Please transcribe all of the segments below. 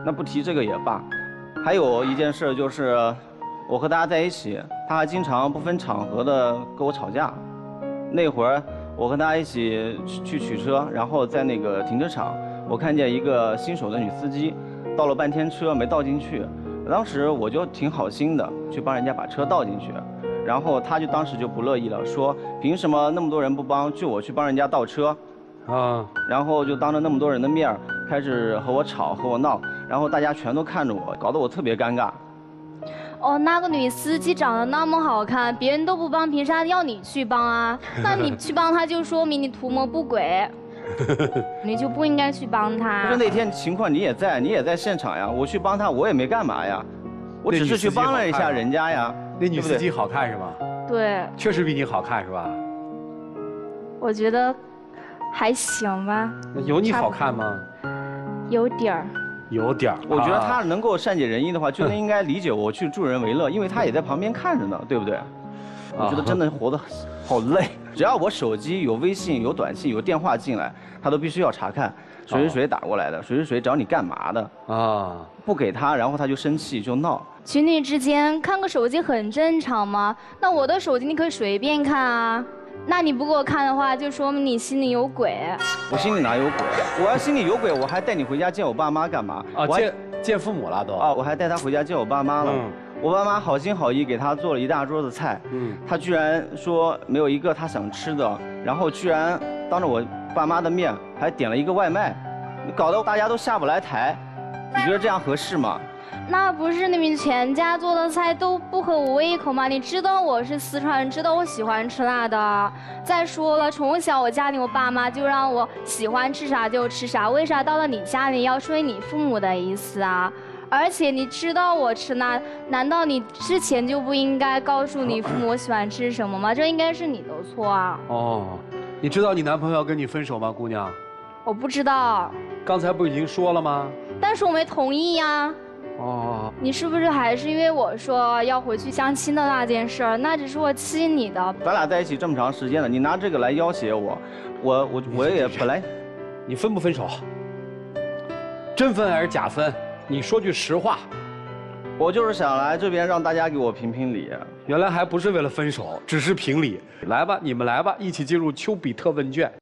那不提这个也罢。还有一件事就是，我和大家在一起，他还经常不分场合的跟我吵架。那会儿我和他一起去取车，然后在那个停车场，我看见一个新手的女司机，倒了半天车没倒进去。当时我就挺好心的去帮人家把车倒进去，然后他就当时就不乐意了，说凭什么那么多人不帮，就我去帮人家倒车，然后就当着那么多人的面开始和我吵和我闹，然后大家全都看着我，搞得我特别尴尬。 哦，那个女司机长得那么好看，别人都不帮，凭啥要你去帮啊？那你去帮她，就说明你图谋不轨，你就不应该去帮她。 不是那天情况你也在现场呀，我去帮她，我也没干嘛呀，我只是去帮了一下人家呀。 那女司机好看是吗？ 对， 确实比你好看是吧？ 我觉得还行吧。 有你好看吗？ 有点儿。 有点儿。 我觉得他能够善解人意的话，就应该理解我去助人为乐，因为他也在旁边看着呢，对不对？我觉得真的活得好累。只要我手机有微信、有短信、有电话进来，他都必须要查看谁是谁打过来的，谁是谁找你干嘛的啊？不给他，然后他就生气就闹。 情侣之间看个手机很正常吗？那我的手机你可以随便看啊。那你不给我看的话，就说明你心里有鬼。 我心里哪有鬼？我要心里有鬼，我还带你回家见我爸妈干嘛？ 啊，见父母了都。 啊，我还带他回家见我爸妈了。我爸妈好心好意给他做了一大桌子菜，他居然说没有一个他想吃的，然后居然当着我爸妈的面还点了一个外卖，搞得大家都下不来台。你觉得这样合适吗？ 那不是你们全家做的菜都不合我胃口吗？你知道我是四川人，知道我喜欢吃辣的。再说了，从小我家里我爸妈就让我喜欢吃啥就吃啥，为啥到了你家里要顺你父母的意思啊？而且你知道我吃辣，难道你之前就不应该告诉你父母我喜欢吃什么吗？这应该是你的错啊。 哦，你知道你男朋友要跟你分手吗，姑娘？ 我不知道。 刚才不已经说了吗？ 但是我没同意呀。哦，你是不是还是因为我说要回去相亲的那件事儿？那只是我气你的。 咱俩在一起这么长时间了，你拿这个来要挟我，我也本来， 你分不分手？真分还是假分？你说句实话。 我就是想来这边让大家给我评评理。 原来还不是为了分手，只是评理。来吧，你们来吧，一起进入丘比特问卷。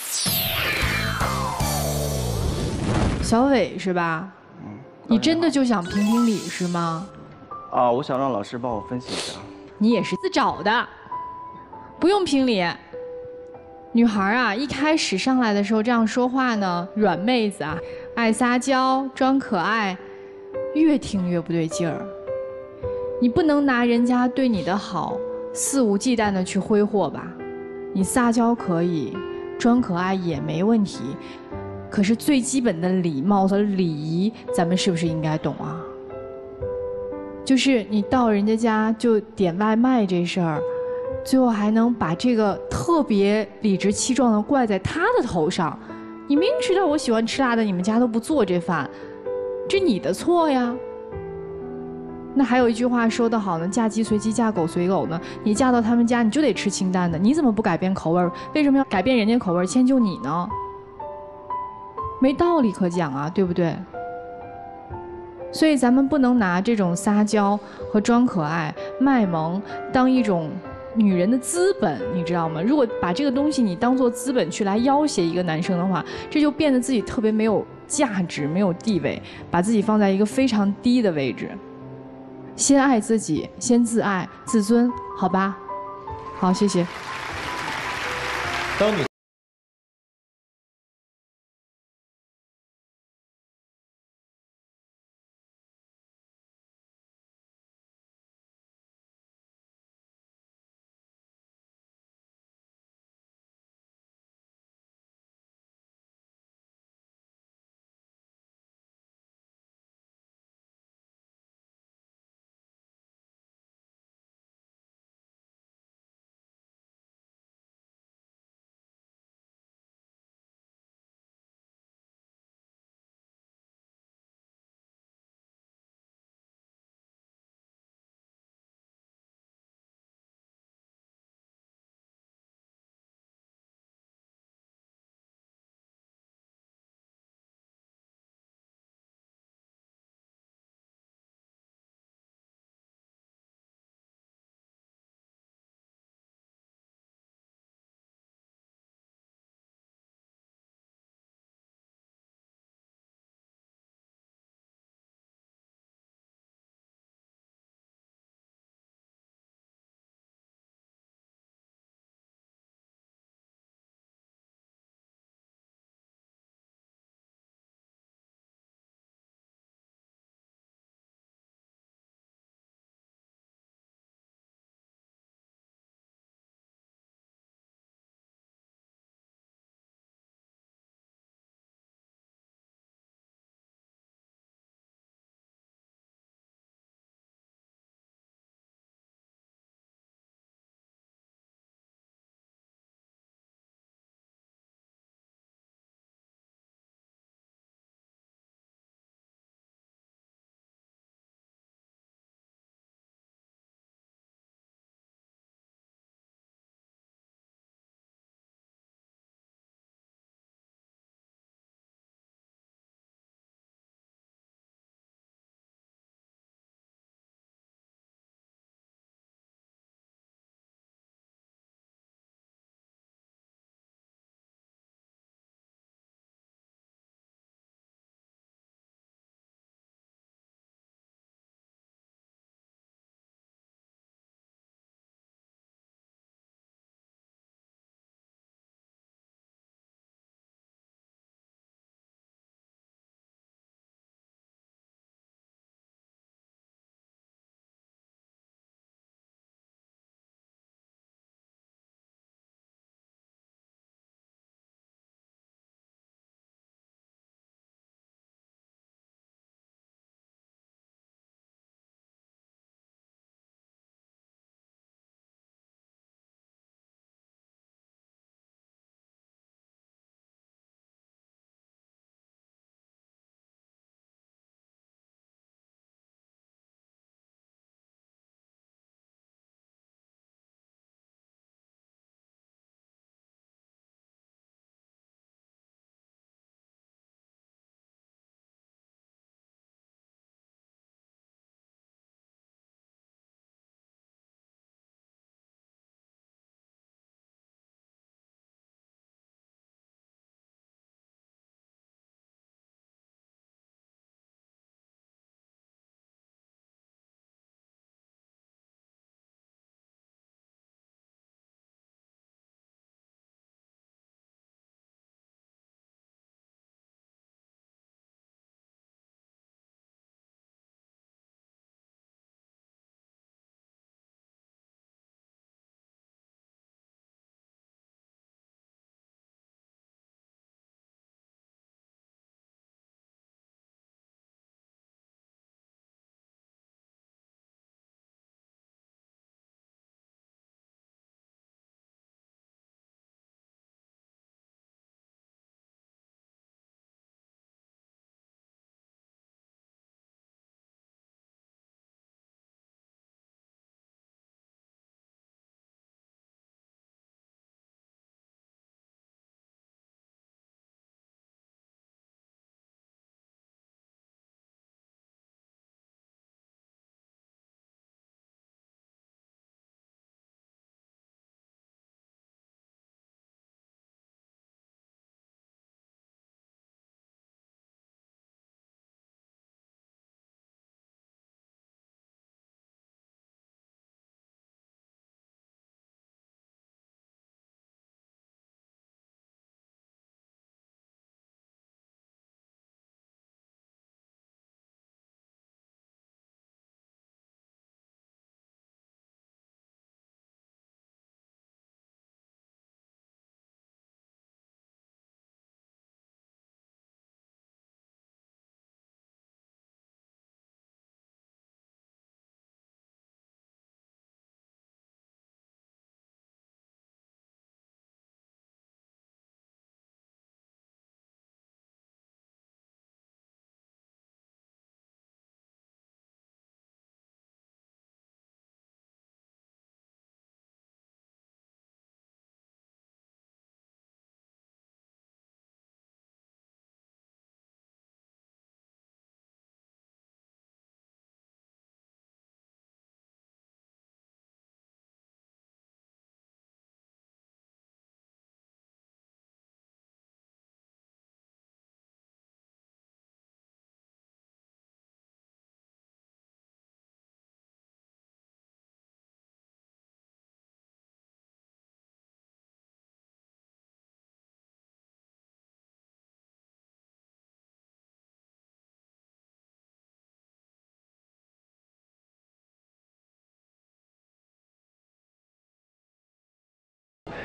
小伟是吧？你真的就想评评理是吗？ 啊，我想让老师帮我分析一下。 你也是自找的，不用评理。女孩啊，一开始上来的时候这样说话呢，软妹子啊，爱撒娇，装可爱，越听越不对劲儿。你不能拿人家对你的好肆无忌惮的去挥霍吧？你撒娇可以，装可爱也没问题。可是最基本的礼貌和礼仪，咱们是不是应该懂啊？就是你到人家家就点外卖这事儿，最后还能把这个特别理直气壮的怪在他的头上。你明知道我喜欢吃辣的，你们家都不做这饭，这你的错呀。那还有一句话说得好呢，嫁鸡随鸡，嫁狗随狗呢。你嫁到他们家，你就得吃清淡的，你怎么不改变口味？为什么要改变人家口味迁就你呢？没道理可讲啊，对不对？所以咱们不能拿这种撒娇和装可爱、卖萌当一种女人的资本，你知道吗？如果把这个东西你当做资本去来要挟一个男生的话，这就变得自己特别没有价值、没有地位，把自己放在一个非常低的位置。先爱自己，先自爱、自尊，好吧？好，谢谢。 当你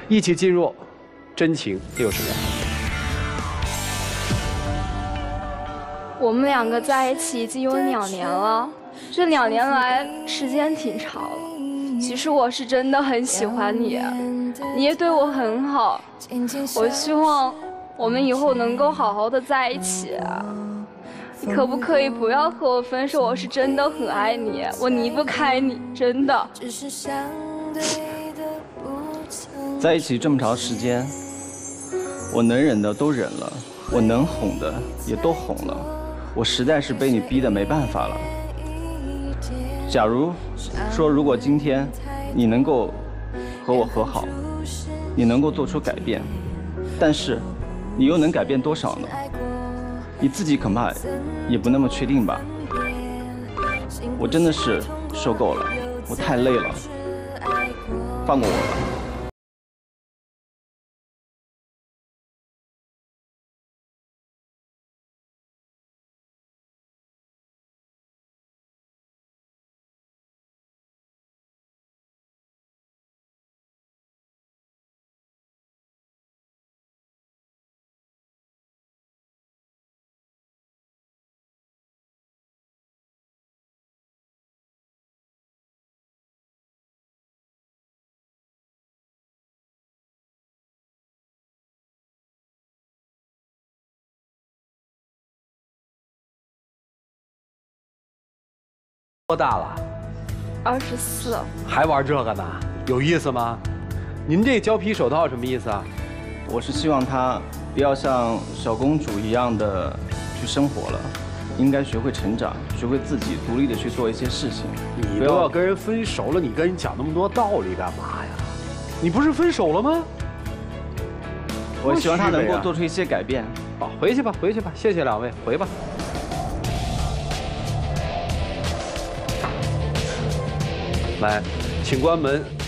一起进入真情60秒。 我们两个在一起已经有2年了，这2年来时间挺长了。其实我是真的很喜欢你，你也对我很好。我希望我们以后能够好好的在一起。你可不可以不要和我分手？我是真的很爱你，我离不开你，真的。 在一起这么长时间，我能忍的都忍了，我能哄的也都哄了，我实在是被你逼得没办法了。假如说，如果今天你能够和我和好，你能够做出改变，但是你又能改变多少呢？你自己恐怕也不那么确定吧。我真的是受够了，我太累了，放过我吧。 多大了 24。 还玩这个呢？有意思吗？您这胶皮手套什么意思啊？ 我是希望她不要像小公主一样的去生活了，应该学会成长，学会自己独立的去做一些事情。 你都要跟人分手了，你跟人讲那么多道理干嘛呀？你不是分手了吗？ 我希望她能够做出一些改变。 好，回去吧，回去吧，谢谢2位，回吧。来，请关门。